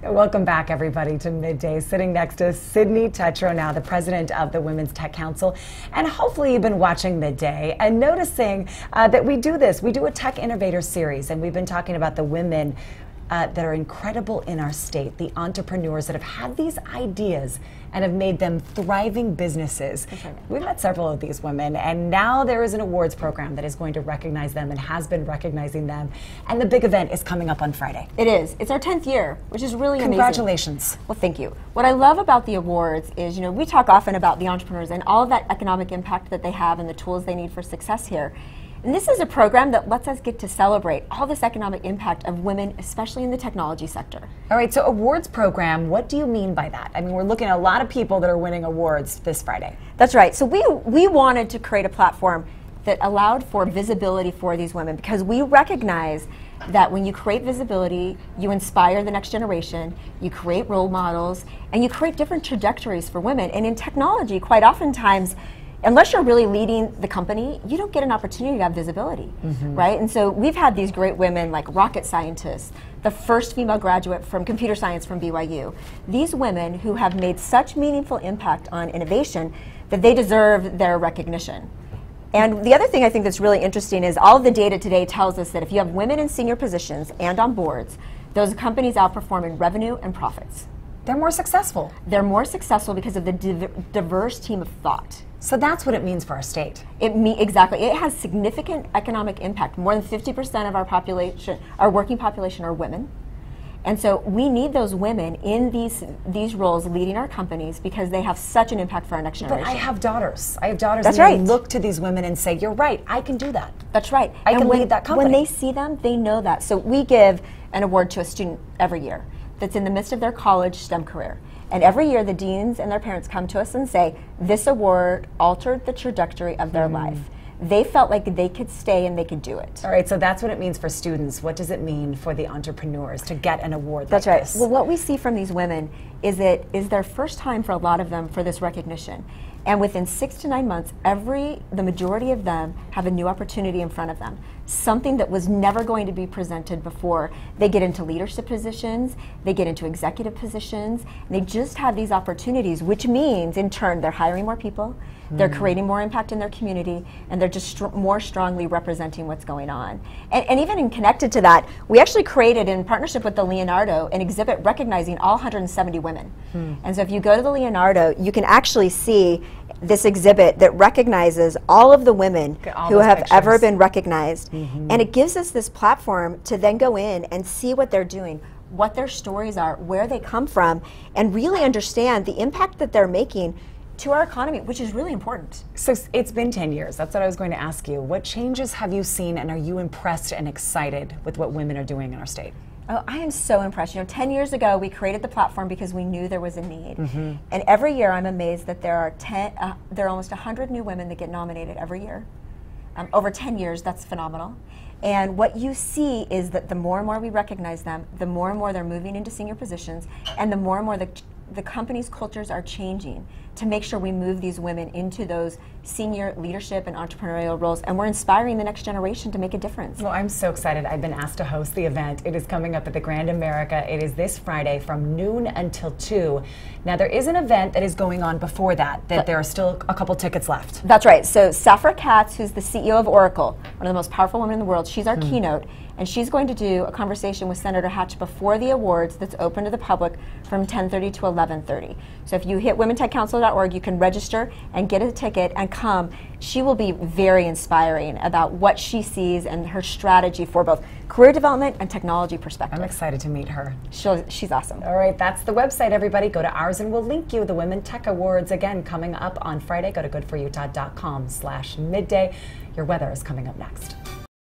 Welcome back, everybody, to Midday. Sitting next to Sydney Tetro, now the president of the Women's Tech Council. And hopefully you've been watching Midday and noticing that we do this. We do a Tech Innovator series, and we've been talking about the women that are incredible in our state, the entrepreneurs that have had these ideas and have made them thriving businesses. Right. We've met several of these women, and now there is an awards program that is going to recognize them and has been recognizing them. And the big event is coming up on Friday. It is. It's our 10th year, which is really amazing. Congratulations. Well, thank you. What I love about the awards is, we talk often about the entrepreneurs and all of that economic impact that they have and the tools they need for success here. And this is a program that lets us get to celebrate all this economic impact of women, especially in the technology sector. All right, so awards program, what do you mean by that? I mean, we're looking at a lot of people that are winning awards this Friday. That's right. So we wanted to create a platform that allowed for visibility for these women, because we recognize that when you create visibility, you inspire the next generation, you create role models, and you create different trajectories for women. And in technology, quite oftentimes, unless you're really leading the company, you don't get an opportunity to have visibility, right? And so we've had these great women like rocket scientists, the first female graduate from computer science from BYU. These women who have made such meaningful impact on innovation that they deserve their recognition. And the other thing I think that's really interesting is all of the data today tells us that if you have women in senior positions and on boards, those companies outperform in revenue and profits. They're more successful. They're more successful because of the diverse team of thought. So that's what it means for our state. Exactly. It has significant economic impact. More than 50% of our population, our working population, are women. And so we need those women in these roles leading our companies because they have such an impact for our next generation. But I have daughters. I have daughters That's and right. they look to these women and say, you're right, I can do that. That's right. I can lead that company. When they see them, they know that. So we give an award to a student every year that's in the midst of their college STEM career. And every year the deans and their parents come to us and say, this award altered the trajectory of their life. They felt like they could stay and they could do it. All right, so that's what it means for students. What does it mean for the entrepreneurs to get an award That's like right. this? Well, what we see from these women is it is their first time for a lot of them for this recognition. And within 6 to 9 months, the majority of them have a new opportunity in front of them. Something that was never going to be presented before. They get into leadership positions, they get into executive positions, and they just have these opportunities, which means, in turn, they're hiring more people, they're creating more impact in their community, and they're just more strongly representing what's going on. And even connected to that, we actually created, in partnership with the Leonardo, an exhibit recognizing all 170 women. And so if you go to the Leonardo, you can actually see this exhibit that recognizes all of the women who have ever been recognized. And it gives us this platform to then go in and see what they're doing, what their stories are, where they come from, and really understand the impact that they're making to our economy, which is really important. So it's been 10 years. That's what I was going to ask you. What changes have you seen, and are you impressed and excited with what women are doing in our state? Oh, I am so impressed. 10 years ago, we created the platform because we knew there was a need. And every year, I'm amazed that there are almost 100 new women that get nominated every year. Over 10 years, that's phenomenal. And what you see is that the more and more we recognize them, the more and more they're moving into senior positions, and the more the company's cultures are changing to make sure we move these women into those senior leadership and entrepreneurial roles, and we're inspiring the next generation to make a difference. Well, I'm so excited. I've been asked to host the event. It is coming up at the Grand America. It is this Friday from noon until 2. Now, there is an event that is going on before that there are still a couple tickets left. That's right. So Safra Catz, who's the CEO of Oracle, one of the most powerful women in the world, she's our keynote, and she's going to do a conversation with Senator Hatch before the awards that's open to the public from 10:30 to 11:30. So if you hit womentechcouncil.org, you can register and get a ticket and come. She will be very inspiring about what she sees and her strategy for both career development and technology perspective. I'm excited to meet her. She's awesome. All right, that's the website, everybody. Go to ours and we'll link you. The Women Tech Awards, again, coming up on Friday. Go to goodforutah.com/midday. Your weather is coming up next.